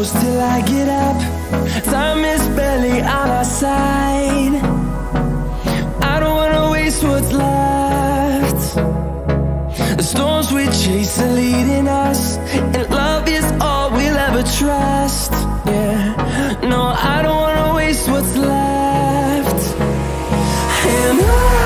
close till I get up. Time is barely on our side. I don't wanna waste what's left. The storms we chase are leading us, and love is all we'll ever trust. Yeah, no, I don't wanna waste what's left. And